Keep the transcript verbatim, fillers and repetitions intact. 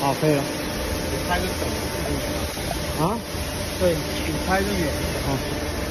好，可以了。 拍个手。 啊？ 对，请拍个远。 好。